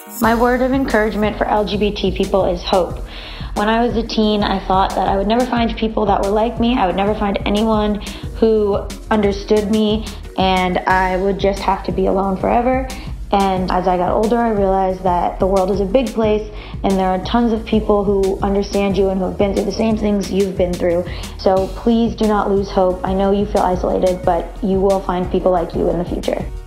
My word of encouragement for LGBT people is hope. When I was a teen, I thought that I would never find people that were like me. I would never find anyone who understood me, and I would just have to be alone forever. And as I got older, I realized that the world is a big place, and there are tons of people who understand you and who have been through the same things you've been through. So please do not lose hope. I know you feel isolated, but you will find people like you in the future.